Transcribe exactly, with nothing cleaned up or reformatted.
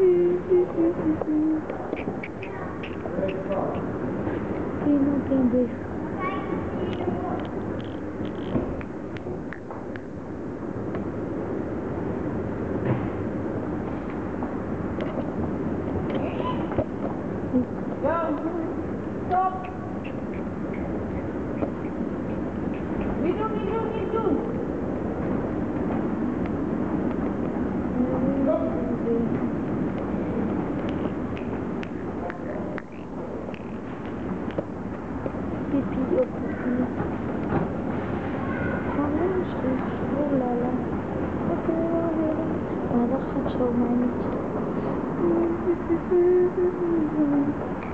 Quem não tem beijo? Stop! Minum, minum, minum! Pipi au pipi. خلاص لا لا هذا خد شو معني